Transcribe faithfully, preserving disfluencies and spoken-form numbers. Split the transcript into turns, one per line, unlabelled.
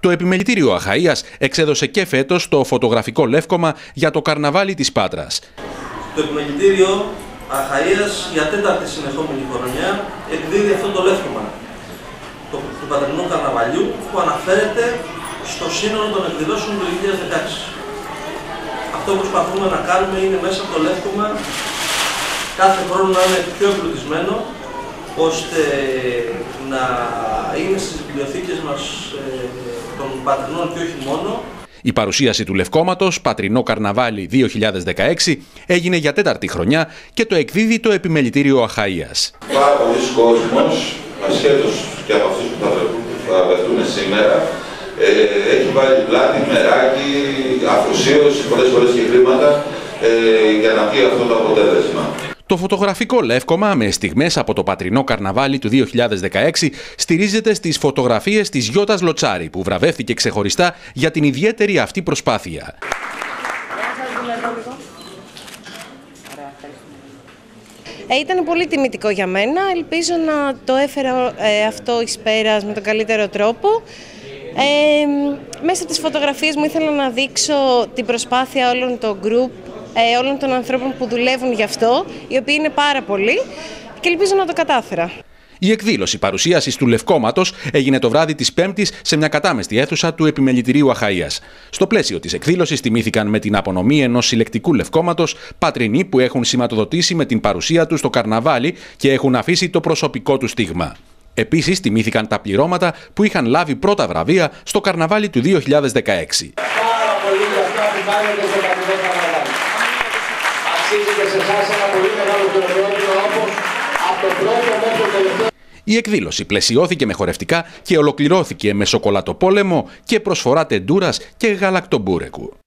Το Επιμελητήριο Αχαΐας εξέδωσε και φέτος το φωτογραφικό λεύκομα για το καρναβάλι της Πάτρας.
Το Επιμελητήριο Αχαΐας για τέταρτη συνεχόμενη χρονιά εκδίδει αυτό το λεύκομα του Πατρινού Καρναβαλιού που αναφέρεται στο σύνολο των εκδηλώσεων του δύο χιλιάδες δεκαέξι. Αυτό που προσπαθούμε να κάνουμε είναι μέσα από το λεύκομα κάθε χρόνο να είναι πιο εμπλουτισμένο, ώστε να είναι στις βιβλιοθήκες μας ε, των πατρινών και όχι μόνο.
Η παρουσίαση του λευκόματος Πατρινό Καρναβάλι δύο χιλιάδες δεκαέξι έγινε για τέταρτη χρονιά και το εκδίδει το Επιμελητήριο Αχαΐας.
Πάρα πολλοί κόσμος, ασχέτως και από αυτούς που θα βρεθούν σήμερα, ε, έχει βάλει πλάτη, μεράκι, αφοσίωση, πολλές φορές και χρήματα ε, για να πει αυτό το αποτέλεσμα.
Το φωτογραφικό λεύκομα με στιγμές από το Πατρινό Καρναβάλι του δύο χιλιάδες δεκαέξι στηρίζεται στις φωτογραφίες της Γιώτας Λοτσάρη, που βραβεύτηκε ξεχωριστά για την ιδιαίτερη αυτή προσπάθεια.
Ε, ήταν πολύ τιμητικό για μένα. Ελπίζω να το έφερα ε, αυτό εις πέρας με τον καλύτερο τρόπο. Ε, μέσα από τις φωτογραφίες μου ήθελα να δείξω την προσπάθεια όλων των group, ε, όλων των ανθρώπων που δουλεύουν γι' αυτό, οι οποίοι είναι πάρα πολλοί και ελπίζω να το κατάφερα.
Η εκδήλωση παρουσίασης του λευκόματος έγινε το βράδυ της Πέμπτης σε μια κατάμεστη αίθουσα του Επιμελητηρίου Αχαΐας. Στο πλαίσιο της εκδήλωσης τιμήθηκαν με την απονομή ενός συλλεκτικού λευκόματος πατρινοί που έχουν σηματοδοτήσει με την παρουσία τους στο καρναβάλι και έχουν αφήσει το προσωπικό του στίγμα. Επίσης τιμήθηκαν τα πληρώματα που είχαν λάβει πρώτα βραβεία στο καρναβάλι του δύο χιλιάδες δεκαέξι.
Πάρα πολύ για αυτά που κάνετε στο Πατρινό Καρναβάλι. Αξίζει και σε εσάς ένα πολύ μεγάλο χειροκρότημα όπως από το πρώτο μέχρι το τελευταίο.
Η εκδήλωση πλαισιώθηκε με χορευτικά και ολοκληρώθηκε με σοκολατοπόλεμο και προσφορά τεντούρας και γαλακτομπούρεκου.